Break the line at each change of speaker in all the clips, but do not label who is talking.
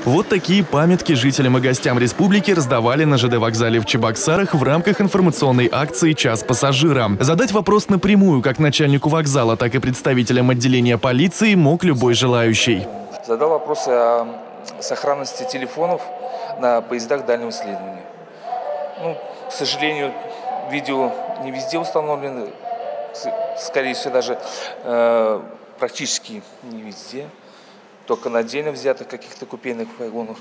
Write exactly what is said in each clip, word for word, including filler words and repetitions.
Вот такие памятки жителям и гостям республики раздавали на ЖД вокзале в Чебоксарах в рамках информационной акции «Час пассажира». Задать вопрос напрямую как начальнику вокзала, так и представителям отделения полиции мог любой желающий.
Задал вопросы о сохранности телефонов на поездах дальнего следования. Ну, к сожалению, видео не везде установлено, скорее всего, даже э, практически не везде, только на отдельно взятых каких-то купейных вагонах.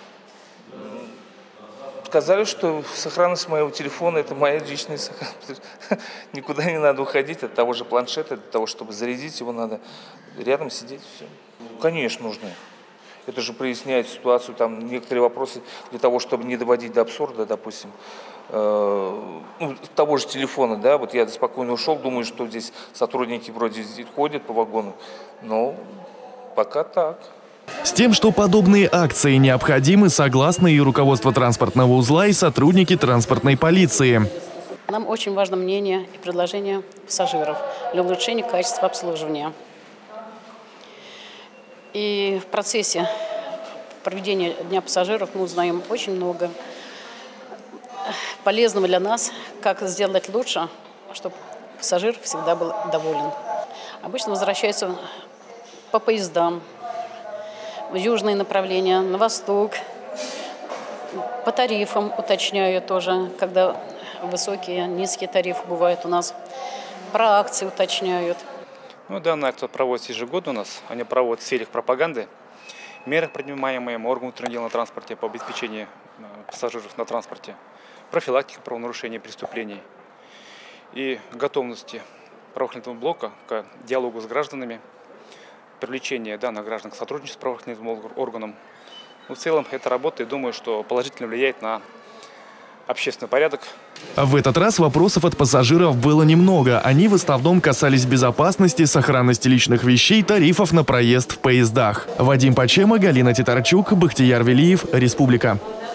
Сказали, что сохранность моего телефона – это моя личная сохранность. Никуда не надо уходить от того же планшета, для того, чтобы зарядить его, надо рядом сидеть. Все. Конечно, нужно. Это же проясняет ситуацию, там некоторые вопросы для того, чтобы не доводить до абсурда, допустим, э, ну, того же телефона, да, вот я спокойно ушел, думаю, что здесь сотрудники вроде ходят по вагону, но пока так.
С тем, что подобные акции необходимы, согласны и руководство транспортного узла, и сотрудники транспортной полиции.
Нам очень важно мнение и предложение пассажиров для улучшения качества обслуживания. И в процессе проведения Дня пассажиров мы узнаем очень много полезного для нас, как сделать лучше, чтобы пассажир всегда был доволен. Обычно возвращаются по поездам, в южные направления, на восток, по тарифам уточняю тоже, когда высокие, низкие тарифы бывают у нас, про акции уточняют.
Ну, данная акция проводится ежегодно у нас. Они проводят в целях пропаганды. Меры, принимаемые органом внутренних дел на транспорте по обеспечению пассажиров на транспорте, профилактика правонарушений и преступлений и готовности правоохранительного блока к диалогу с гражданами, привлечение данных граждан к сотрудничеству с правоохранительным органом. Ну, в целом, эта работа, я думаю, что положительно влияет на общественный порядок.
В этот раз вопросов от пассажиров было немного. Они в основном касались безопасности, сохранности личных вещей, тарифов на проезд в поездах. Вадим Пачема, Галина Титарчук, Бахтияр Велиев, Республика.